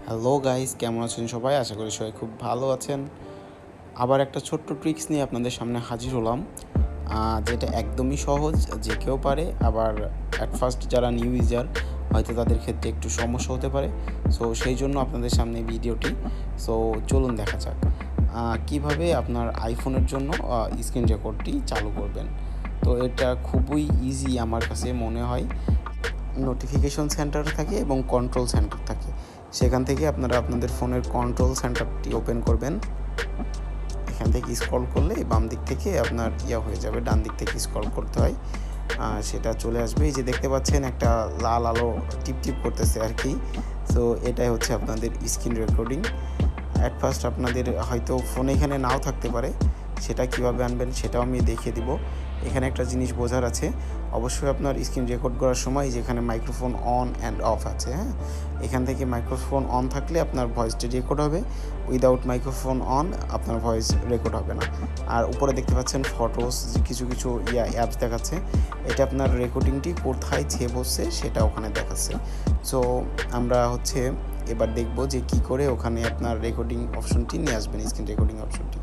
Hello guys, কেমন আছেন সবাই? আশা করি সবাই খুব ভালো আছেন। আবার একটা ছোট্ট ট্রিক্স নিয়ে আপনাদের সামনে হাজির হলাম, যেটা একদমই সহজ, যে কেউ পারে। আবার অ্যাট ফার্স্ট যারা নিউ ইউজার হয়তো তাদের ক্ষেত্রে একটু সমস্যা হতে পারে। সো সেই জন্য আপনাদের সামনে ভিডিওটি। সো চলুন দেখা যাক কীভাবে আপনার আইফোনের জন্য স্ক্রিন রেকর্ডটি চালু করবেন। তো এটা খুবই ইজি আমার কাছে মনে হয়। নোটিফিকেশন সেন্টার থাকে এবং কন্ট্রোল সেন্টার থাকে। সেখান থেকে আপনারা আপনাদের ফোনের কন্ট্রোল সেন্টারটি ওপেন করবেন। এখান থেকে স্ক্রল করলে বাম দিক থেকে আপনার হয়ে যাবে, ডান দিক থেকে স্ক্রল করতে হয়, সেটা চলে আসবে। এই যে দেখতে পাচ্ছেন একটা লাল আলো টিপ করতেছে আর কি। সো এটাই হচ্ছে আপনাদের স্ক্রিন রেকর্ডিং। অ্যাট ফার্স্ট আপনাদের হয়তো ফোনে এখানে নাও থাকতে পারে, সেটা কিভাবে আনবেন সেটাও আমি দেখিয়ে দিব। এখানে একটা জিনিস বোঝার আছে, অবশ্যই আপনার স্ক্রিন রেকর্ড করার সময় যেখানে মাইক্রোফোন অন অ্যান্ড অফ আছে, হ্যাঁ, এখান থেকে মাইক্রোফোন অন থাকলে আপনার ভয়েসটি রেকর্ড হবে, উইদাউট মাইক্রোফোন অন আপনার ভয়েস রেকর্ড হবে না। আর উপরে দেখতে পাচ্ছেন ফটোস, কিছু অ্যাপস দেখাচ্ছে, এটা আপনার রেকর্ডিংটি কোথায় সেভ হচ্ছে সেটা ওখানে দেখাচ্ছে। সো আমরা এবার দেখব যে কি করে ওখানে আপনার রেকর্ডিং অপশনটি নিয়ে আসবেন, স্ক্রিন রেকর্ডিং অপশনটি।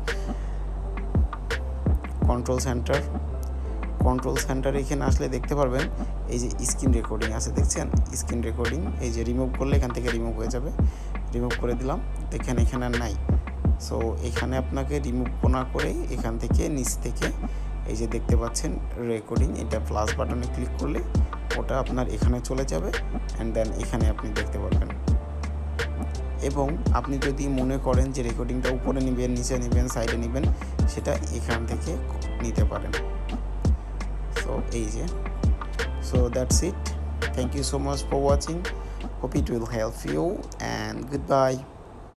কন্ট্রোল সেন্টার এখানে আসলে দেখতে পারবেন এই যে স্ক্রিন রেকর্ডিং আছে, দেখছেন স্ক্রিন রেকর্ডিং। এই যে রিমুভ করলে এখান থেকে রিমুভ হয়ে যাবে, রিমুভ করে দিলাম, দেখেন এখানে আর নাই। সো এখানে আপনাকে রিমুভ না করে এখান থেকে নিচ থেকে এই যে দেখতে পাচ্ছেন রেকর্ডিং, এটা প্লাস বাটনে ক্লিক করলে ওটা আপনার এখানে চলে যাবে, অ্যান্ড দেন এখানে আপনি দেখতে পারবেন। এবং আপনি যদি মনে করেন যে রেকর্ডিংটা উপরে নেবেন, নিচে নেবেন, সাইডে নেবেন, সেটা এখান থেকে নিতে পারেন। সো এই যে, so that's it. Thank you so much for watching. Hope it will help you, and goodbye.